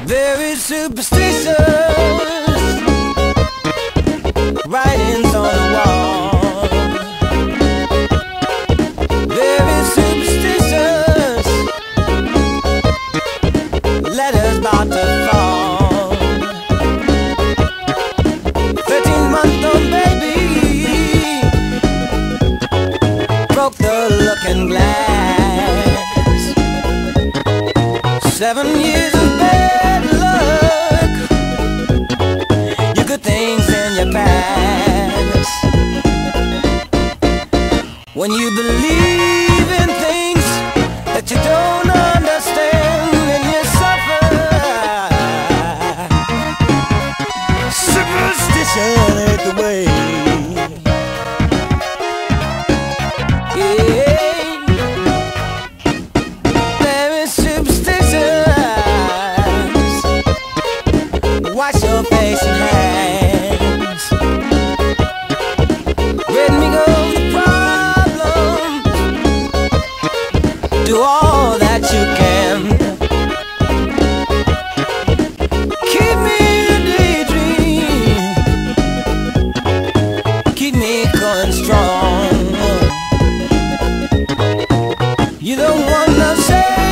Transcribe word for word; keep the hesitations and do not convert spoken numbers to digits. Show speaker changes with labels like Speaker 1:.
Speaker 1: Very superstitious writings on the wall. Very superstitious letters about to fall. Thirteen month old baby broke the looking glass. Seven years of bad luck, your good things in your past. When you believe in things that you don't understand and you suffer, superstition ain't the way. Yeah, there is superstitions. Wash your face and hands. Let me go the problem. Do all that you can. Keep me in a daydream. Keep me going strong. You don't want no say.